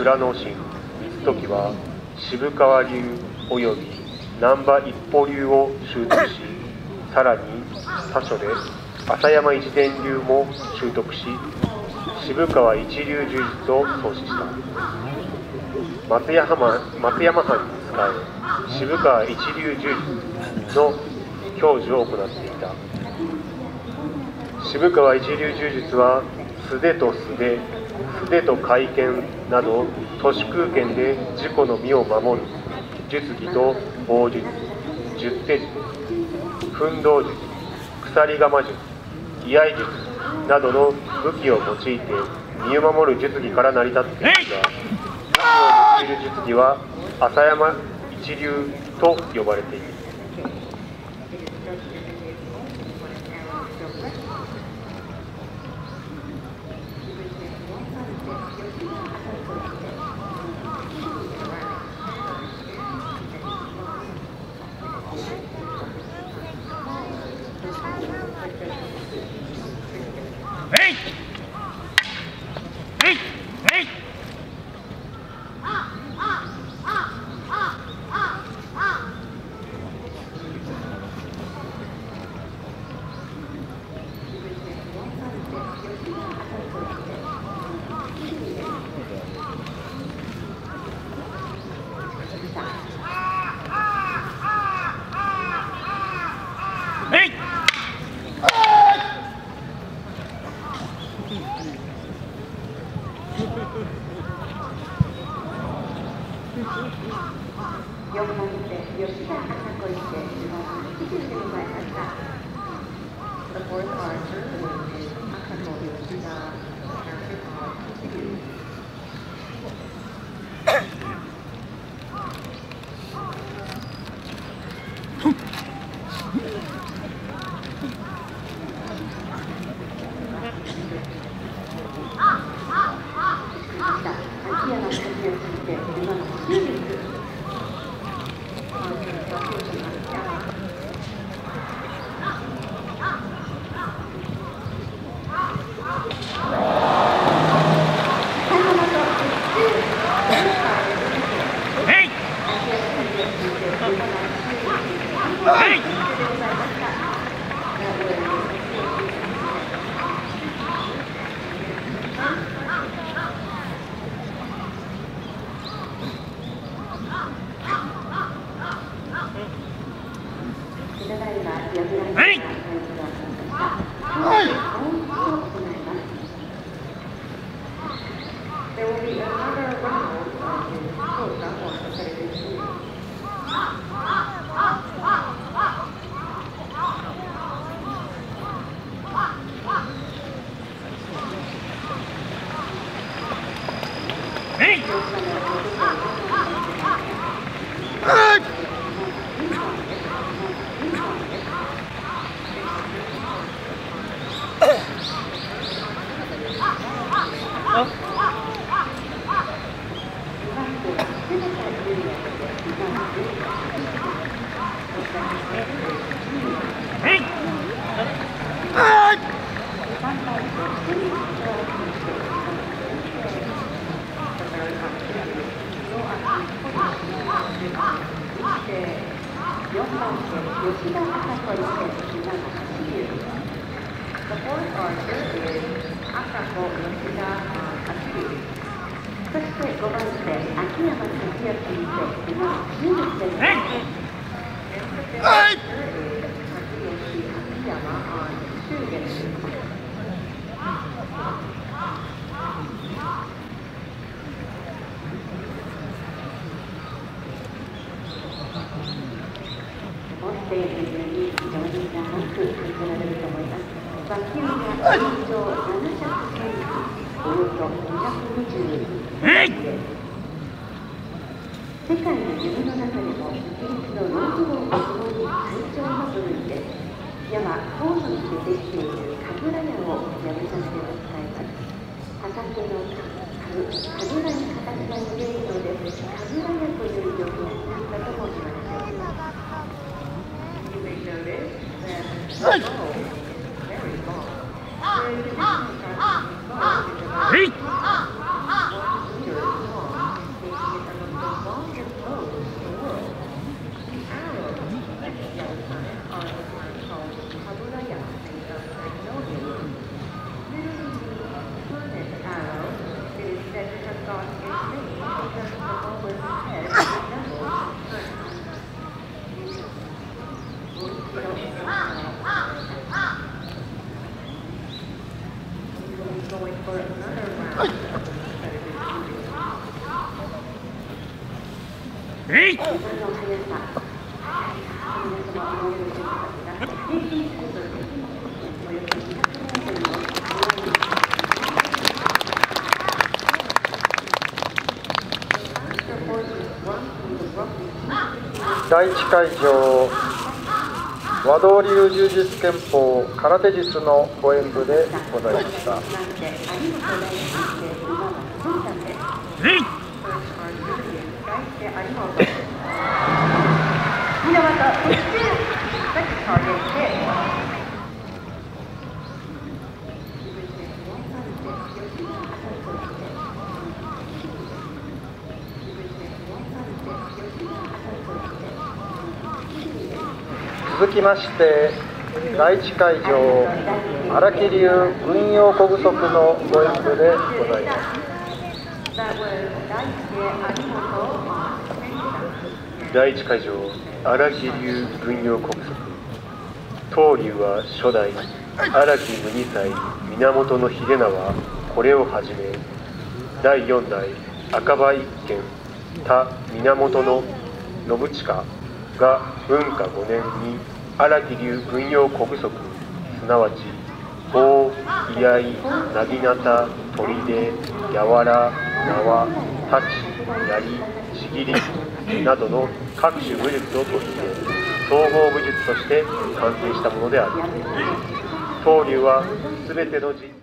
Kuranoshin Mitsutoki は渋川流および難波一歩流を習得し、さらに他所で浅山一伝流も習得し、渋川一流柔術を創始した。松山藩に仕え、渋川一流柔術の教授を行っていた。渋川一流柔術は素手と素手、素手と回剣など徒手空拳で自己の身を守る術技と棒術、十手術、奮闘術、鎖鎌術、居合術などの武器を用いて身を守る術技から成り立っているが、武器を用いる術技は浅山一流と呼ばれている。 第一会場、和道流柔術拳法空手術のご演舞でございました。続きまして第一会場、荒木流軍用小具足のご演舞でございます。 第一会場、荒木流軍用小具足。当流は初代荒木無二歳源秀名はこれをはじめ、第四代赤羽一軒田源信親が文化5年に荒木流軍用小具足、すなわち棒、居合、なぎなた、砦、やわら、縄、太刀、槍、ちぎりなどの各種武術を取り入れ、総合武術として完成したものである。当流はすべての